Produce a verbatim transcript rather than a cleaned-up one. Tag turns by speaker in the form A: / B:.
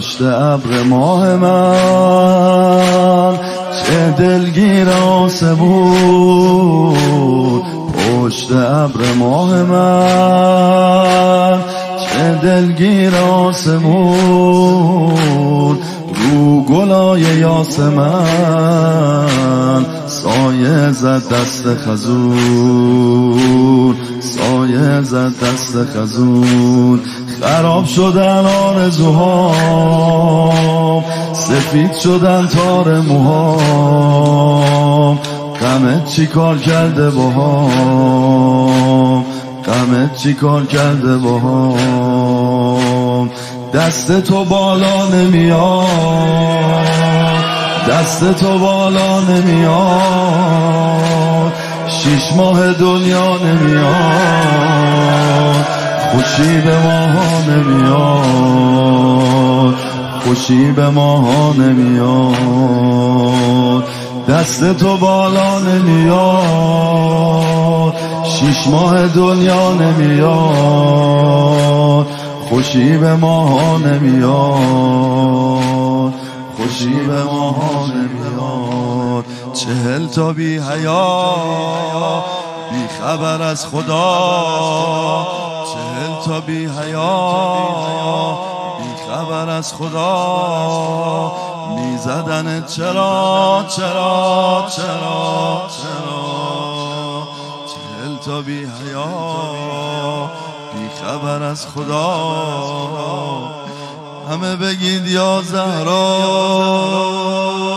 A: پشت ابر ماه من چه دلگیر آسمون، پشت ابر ماه من چه دلگیر آسمون، رو گلای یاسمن سایه زد دست خزون، سایه زد دست خزون. خراب شدن آرزوهام، سفید شدن تار موهام، غمت چی کار کرده باهام، غمت چی کار کرده باهام. دست تو بالا نمیاد، دست تو بالا نمیاد، شیش ماه دنیا نمیاد، خوشی به ماها نمیاد، خوشی به ماها نمیاد. دست تو بالا نمیاد، شیش ماه دنیا نمیاد، خوشی به ماها نمیاد، خوشی به ماها نمیاد. چهل تا بی حیا بی خبر از خدا، چهل تا بی حیا بی خبر از خدا، میزدن چرا چرا چرا چرا. چهل تا بی حیا بی خبر از خدا، همه بگید یا زهرا.